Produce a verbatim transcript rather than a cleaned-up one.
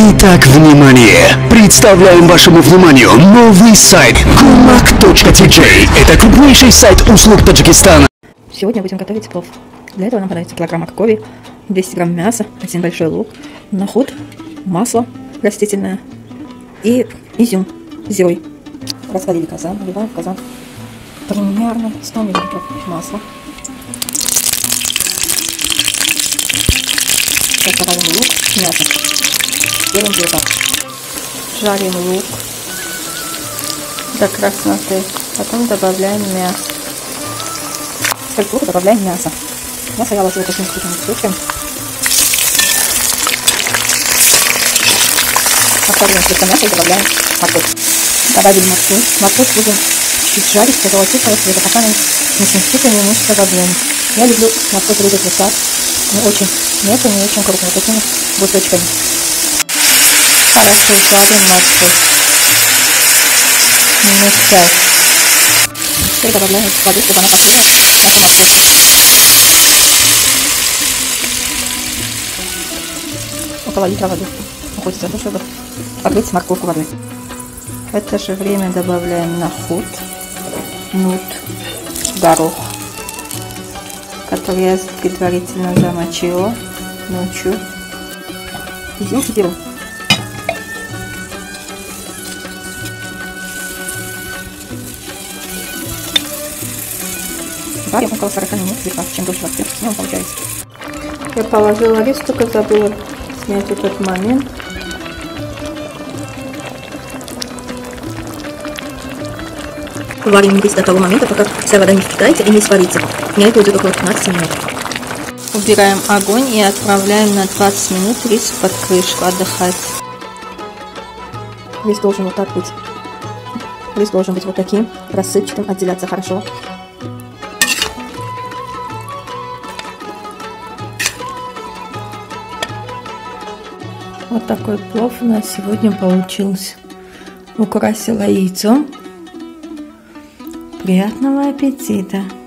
Итак, внимание! Представляем вашему вниманию новый сайт кумак точка ти джей. Это крупнейший сайт услуг Таджикистана. Сегодня будем готовить плов. Для этого нам понадобится килограмм моркови, двести грамм мяса, один большой лук, нахуд, масло растительное и изюм зирой. Раскалили казан, наливаем в казан примерно сто миллилитров масла. Добавим лук, мясо, делаем перец. Жарим лук до красноты, потом добавляем мясо. Сколько лука добавляем мясо. Мясо я ложила таким крупным кусочком. Оставляем слегка мясо и добавляем морковь. Добавили морковь. Морковь будем чуть жарить до золотистого цвета, пока не смягчится немножко в объеме. Я люблю морковь резать вот так, не очень мелко, не очень крупно, вот такими кусочками. Хорошо жарим морковь. Минут пять. Теперь добавляем воду, чтобы она покрыла нашу морковь. Около литра воды уходит за то, чтобы покрыть морковку водой. В это же время добавляем нахуд, нут, горох, который я предварительно замочила ночью, изюм и зиру. Варим около сорока минут, чем дольше варим, тем он получается. Я положила рис, только забыла снять этот момент. Варим рис до того момента, пока вся вода не впитается и не сварится. У меня это уйдет около пятнадцати минут. Убираем огонь и отправляем на двадцать минут рис под крышку отдыхать. Рис должен вот так быть. Рис должен быть вот таким, рассыпчатым, отделяться хорошо. Вот такой плов у нас сегодня получился. Украсила яйцом. Приятного аппетита!